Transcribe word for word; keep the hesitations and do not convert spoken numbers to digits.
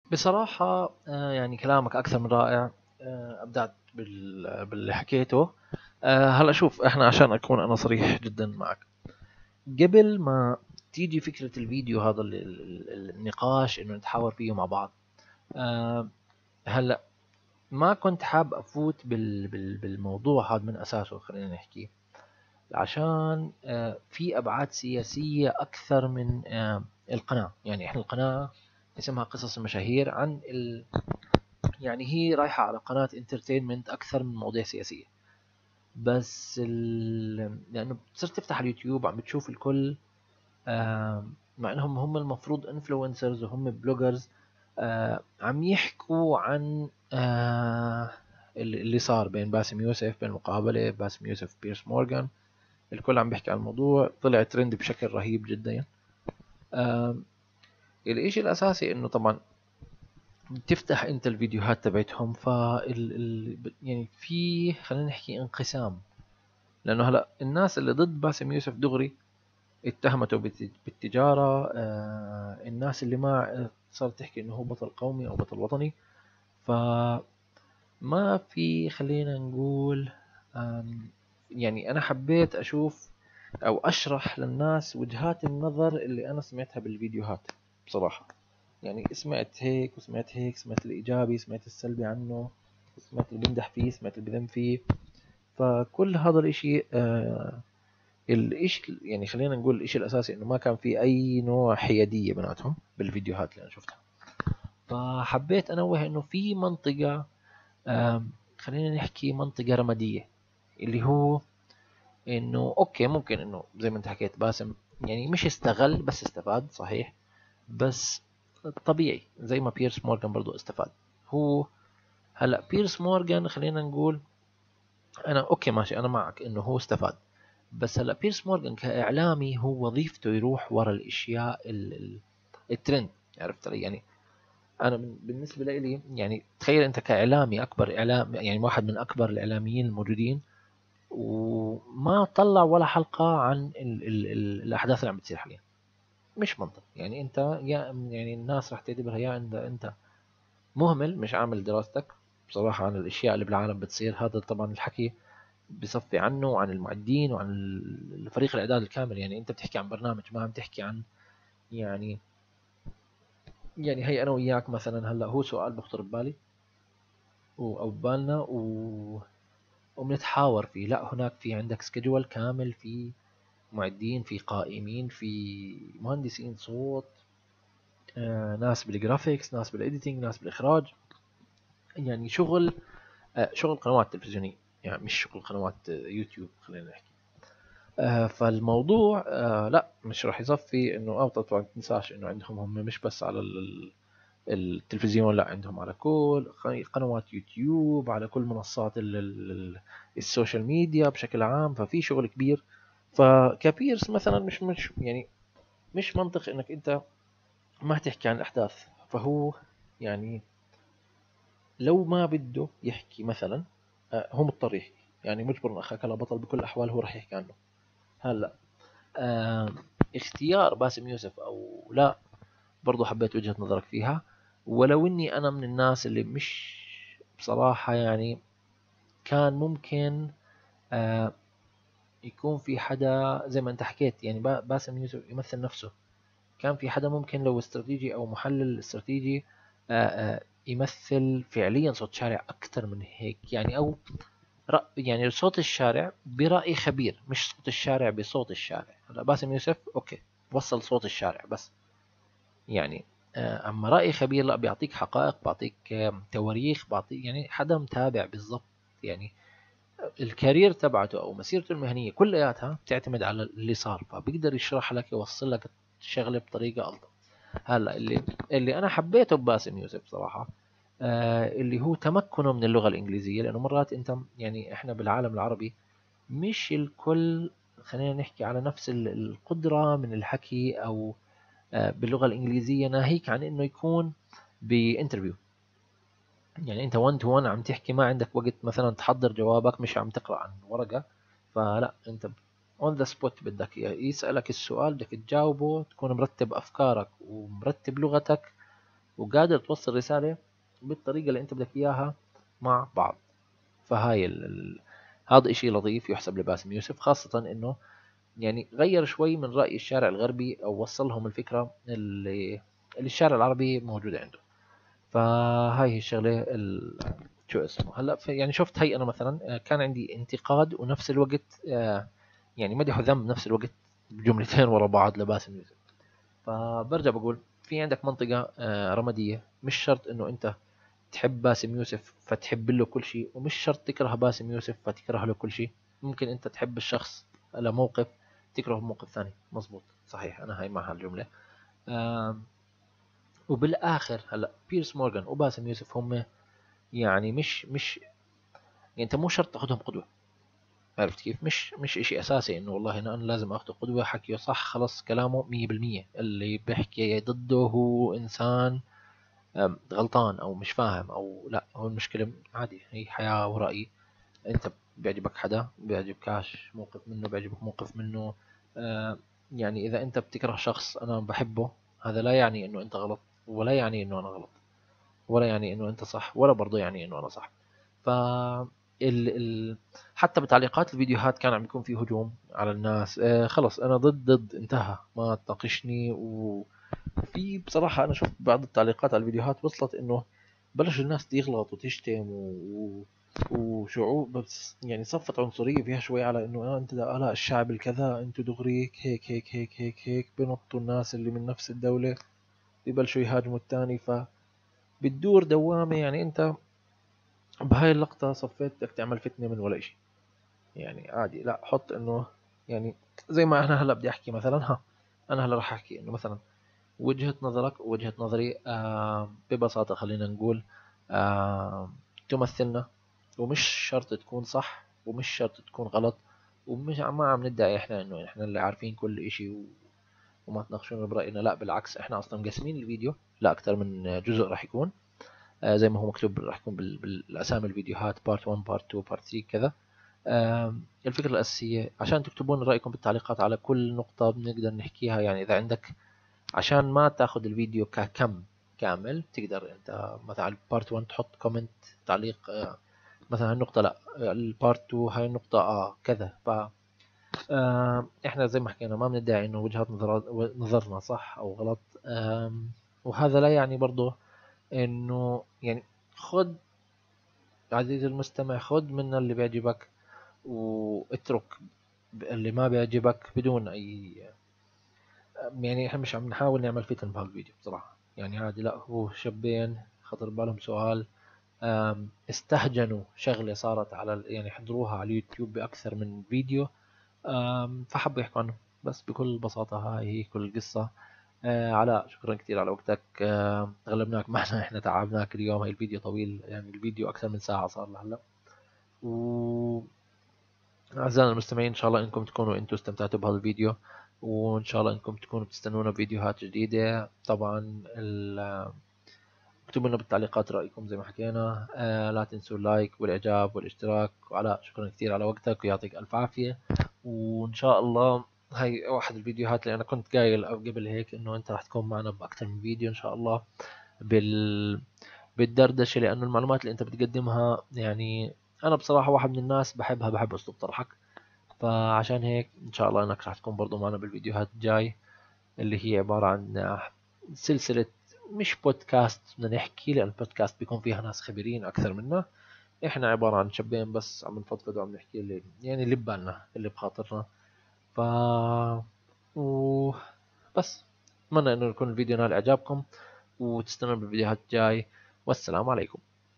بصراحة آه، يعني كلامك أكثر من رائع. آه، أبدعت بال- باللي حكيته. آه، هلا شوف، إحنا عشان أكون أنا صريح جدا معك، قبل ما تيجي فكرة الفيديو هذا ال- ال- النقاش إنه نتحاور فيه مع بعض. آه، هلا ما كنت حاب أفوت بال- بال- بالموضوع هذا من أساسه، خلينا نحكي عشان آه، في أبعاد سياسية أكثر من آه، القناة. يعني إحنا القناة اسمها قصص المشاهير، عن ال... يعني هي رايحة على قناة انترتينمنت أكثر من مواضيع سياسية. بس ال... لأنه بتصير تفتح اليوتيوب عم بتشوف الكل، آه، مع انهم هم المفروض انفلونسرز وهم بلوجرز، آه، عم يحكوا عن آه، اللي صار بين باسم يوسف، بين مقابلة باسم يوسف بيرس مورغان. الكل عم بيحكي عن الموضوع، طلع ترند بشكل رهيب جدا. آه، الاشي الاساسي انه طبعا تفتح انت الفيديوهات تبعتهم، فال ال... يعني في، خلينا نحكي، انقسام. لانه هلا الناس اللي ضد باسم يوسف دغري اتهمته بالت- بالتجارة. آه، الناس اللي ما صارت تحكي انه هو بطل قومي او بطل وطني. فما في، خلينا نقول، آم، يعني انا حبيت اشوف او اشرح للناس وجهات النظر اللي انا سمعتها بالفيديوهات بصراحة. يعني سمعت هيك وسمعت هيك، سمعت الايجابي، سمعت السلبي عنه، سمعت اللي بيمدح فيه، سمعت اللي بذم فيه. فكل هذا الاشي آه، الإشي، يعني خلينا نقول الإشي الأساسي إنه ما كان في أي نوع حيادية بيناتهم بالفيديوهات اللي أنا شفتها. فحبيت أنوه إنه في منطقة، آم، خلينا نحكي منطقة رمادية، اللي هو إنه أوكي، ممكن إنه زي ما أنت حكيت باسم يعني مش استغل بس استفاد، صحيح. بس طبيعي زي ما بيرس مورغان برضو استفاد. هو هلا بيرس مورغان، خلينا نقول، أنا أوكي ماشي، أنا معك إنه هو استفاد. بس هلا بيرس مورغان كاعلامي هو وظيفته يروح ورا الاشياء ال- ال- الترند. عرفت علي؟ يعني انا بالنسبه لي، يعني تخيل انت كاعلامي، اكبر اعلام، يعني واحد من اكبر الاعلاميين الموجودين، وما طلع ولا حلقه عن ال ال ال الاحداث اللي عم بتصير حاليا. مش منطق. يعني انت يا يعني الناس راح تعتبرها يا انت انت مهمل، مش عامل دراستك بصراحه عن الاشياء اللي بالعالم بتصير. هذا طبعا الحكي بصفي عنه وعن المعدين وعن الفريق الاعداد الكامل. يعني انت بتحكي عن برنامج، ما عم تحكي عن، يعني يعني هي انا وياك مثلا، هلا هو سؤال بخطر ببالي او ببالنا و... وبنتحاور فيه. لا، هناك في عندك سكجول كامل، في معدين، في قائمين، في مهندسين صوت، آه، ناس بالجرافيكس، ناس بالايديتنج، ناس بالاخراج. يعني شغل، آه، شغل قنوات تلفزيونيه، يعني مش شغل قنوات آه، يوتيوب، خلينا نحكي. آه، فالموضوع آه، لا مش راح يصفي انه، او طبعا تنساش انه عندهم هم مش بس على ال- التلفزيون، لا عندهم على كل قنوات يوتيوب، على كل منصات ال- ال- السوشيال ميديا بشكل عام. ففي شغل كبير. فكبيرس مثلا مش مش يعني مش منطق انك انت ما تحكي عن الاحداث. فهو يعني لو ما بده يحكي مثلا، آه، هو مضطر يحكي. يعني مجبر ان اخاك لا بطل بكل الاحوال هو راح يحكي عنه. هلا آه، اختيار باسم يوسف او لا، برضو حبيت وجهة نظرك فيها. ولو اني انا من الناس اللي مش، بصراحة يعني كان ممكن آه يكون في حدا زي ما انت حكيت، يعني باسم يوسف يمثل نفسه. كان في حدا ممكن لو استراتيجي او محلل استراتيجي آه آه يمثل فعليا صوت شارع اكثر من هيك. يعني او رأ يعني صوت الشارع برأي خبير، مش صوت الشارع بصوت الشارع. هلا باسم يوسف اوكي، وصل صوت الشارع بس. يعني آه، اما رأي خبير لا، بيعطيك حقائق، بيعطيك آم، تواريخ، بيعطيك يعني حدا متابع بالضبط. يعني الكارير تبعته او مسيرته المهنيه كلياتها بتعتمد على اللي صار، فبيقدر يشرح لك، يوصل لك الشغله بطريقه افضل. هلا اللي اللي انا حبيته بباسم يوسف صراحه، آه اللي هو تمكنه من اللغه الانجليزيه. لانه مرات انت، يعني احنا بالعالم العربي مش الكل، خلينا نحكي، على نفس القدره من الحكي او آه، باللغة الإنجليزية، ناهيك عن إنه يكون بانترفيو. يعني أنت وان تو وان عم تحكي، ما عندك وقت مثلا تحضر جوابك، مش عم تقرأ عن ورقة. فلا، أنت اون ذا سبوت بدك يسألك السؤال، بدك تجاوبه، تكون مرتب أفكارك ومرتب لغتك وقادر توصل رسالة بالطريقة اللي انت بدك اياها مع بعض. فهاي ال... ال... هذا اشي لطيف يحسب لباسم يوسف، خاصة انه يعني غير شوي من رأي الشارع الغربي او وصل لهم الفكرة اللي, اللي الشارع العربي موجودة عنده. فهاي هي الشغلة ال... شو اسمه هلا يعني شفت هي انا مثلا كان عندي انتقاد ونفس الوقت يعني مدح وذم بنفس الوقت بجملتين ورا بعض لباسم يوسف. فبرجع بقول في عندك منطقة رمادية، مش شرط انه انت تحب باسم يوسف فتحب له كل شيء، ومش شرط تكره باسم يوسف فتكره له كل شيء. ممكن انت تحب الشخص لموقف تكره بموقف ثاني. مزبوط صحيح، انا هاي مع هالجملة. وبالاخر هلا بيرس مورغان وباسم يوسف هم يعني مش مش يعني انت مو شرط تاخذهم قدوة. عرفت كيف؟ مش مش اشي اساسي انه والله انا لازم اخذه قدوة، حكيه صح خلص كلامه مية بالمية، اللي بيحكي ضده هو انسان غلطان او مش فاهم او لا. هو المشكلة عادي، هي حياة ورأي. انت بيعجبك حدا، بيعجبكاش موقف منه، بيعجبك موقف منه. آه يعني اذا انت بتكره شخص انا بحبه، هذا لا يعني انه انت غلط، ولا يعني انه انا غلط، ولا يعني انه انت صح، ولا برضه يعني انه انا صح. ف ال... ال... حتى بتعليقات الفيديوهات كان عم يكون في هجوم على الناس. آه خلص انا ضد ضد انتهى، ما تناقشني. وفي بصراحة انا شفت بعض التعليقات على الفيديوهات وصلت انه بلش الناس تغلط وتشتم و... وشعوب بس يعني صفت عنصرية فيها شوي، على انه آه انت ده لا الشعب الكذا انتوا دغريك هيك هيك هيك هيك هيك بنطوا الناس اللي من نفس الدولة ببلشوا يهاجموا الثاني. ف بتدور دوامة. يعني انت بهاي اللقطة صفيت بدك تعمل فتنة من ولا اشي. يعني عادي لا حط انه يعني زي ما انا هلا بدي احكي مثلا، ها انا هلا راح احكي انه مثلا وجهة نظرك ووجهة نظري آه ببساطة خلينا نقول آه تمثلنا، ومش شرط تكون صح ومش شرط تكون غلط، ومش ما عم ندعي احنا انه احنا اللي عارفين كل اشي و... وما تناقشونا برأينا. لا بالعكس، احنا اصلا مقسمين الفيديو لاكثر من جزء راح يكون آه زي ما هو مكتوب راح يكون بال... بالاسامي الفيديوهات بارت واحد بارت اتنين بارت ثلاثة كذا. آه الفكرة الأساسية عشان تكتبون رأيكم بالتعليقات على كل نقطة بنقدر نحكيها. يعني إذا عندك عشان ما تاخذ الفيديو ككم كامل، تقدر انت مثلا بارت واحد تحط كومنت تعليق آه مثلا هالنقطة لا، البارت اتنين هاي النقطة اه كذا. ف آه احنا زي ما حكينا ما بندعي انه وجهات نظر نظرنا صح او غلط. آه وهذا لا يعني برضه انه يعني خد عزيزي المستمع خد من اللي بيعجبك واترك اللي ما بيعجبك بدون اي يعني. احنا مش عم نحاول نعمل فتن بهالفيديو بصراحة. يعني عادي لا، هو شابين خطر بالهم سؤال استهجنوا شغلة صارت على يعني حضروها على اليوتيوب بأكثر من فيديو فحبوا يحكوا عنه. بس بكل بساطة هاي هي كل القصة. آه علاء شكرا كثير على وقتك. آه غلبناك معنا احنا تعبناك اليوم. هاي الفيديو طويل، يعني الفيديو أكثر من ساعة صار لهلا. و أعزائنا المستمعين إن شاء الله إنكم تكونوا أنتم استمتعتوا بهذا الفيديو، وإن شاء الله إنكم تكونوا بتستنونا بفيديوهات جديدة. طبعا اكتبوا لنا بالتعليقات رأيكم زي ما حكينا. آه لا تنسوا اللايك والإعجاب والاشتراك. وعلاء شكرا كثير على وقتك ويعطيك ألف عافية. وإن شاء الله هاي واحد الفيديوهات اللي أنا كنت قايل أو قبل هيك إنه أنت راح تكون معنا بأكثر من فيديو إن شاء الله بال بالدردشة، لأنه المعلومات اللي أنت بتقدمها يعني أنا بصراحة واحد من الناس بحبها، بحب أسلوب طرحك. فعشان هيك إن شاء الله إنك راح تكون برضو معنا بالفيديوهات الجاي، اللي هي عبارة عن سلسلة مش بودكاست بدنا نحكي، لأن البودكاست بيكون فيها ناس خبيرين أكثر منا. إحنا عبارة عن شابين بس عم نفضفض وعم نحكي اللي يعني اللي ببالنا اللي بخاطرنا. ف و بس أتمنى إنه يكون الفيديو نال إعجابكم وتستنوا بالفيديوهات الجاي. والسلام عليكم.